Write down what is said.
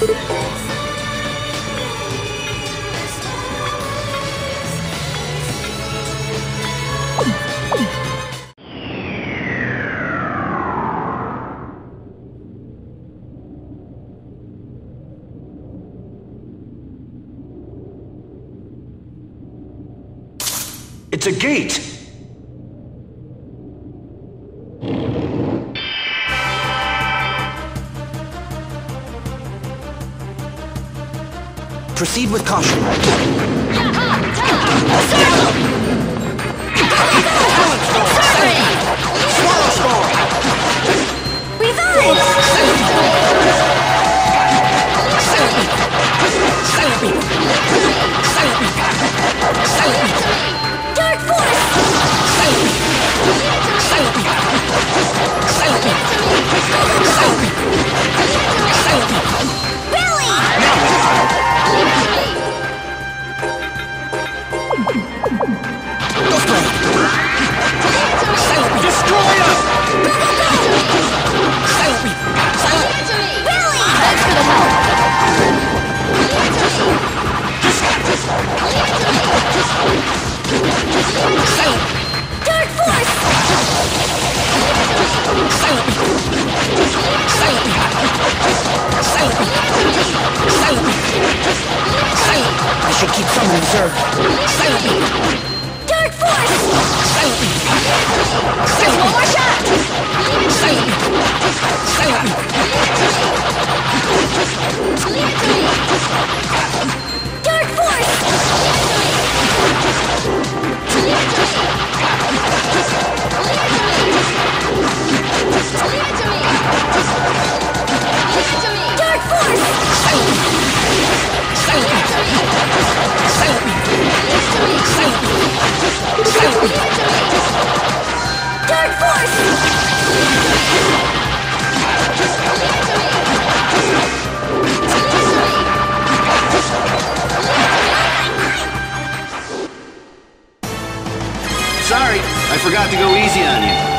It's a gate! Proceed with caution. Swallow storm! Revive! Dark force! Billy! Destroy us! Billy! Thanks for the help. Dark force! I should keep some in reserve. Dark force! Just one more shot. Dark force! Dark force! Dark force! Sorry, I forgot to go easy on you.